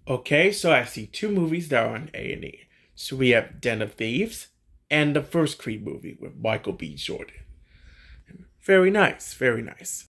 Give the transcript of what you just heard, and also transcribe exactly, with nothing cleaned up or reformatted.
Okay, so I see two movies that are on A and E. So we have Den of Thieves and the first Creed movie with Michael B. Jordan. Very nice, very nice.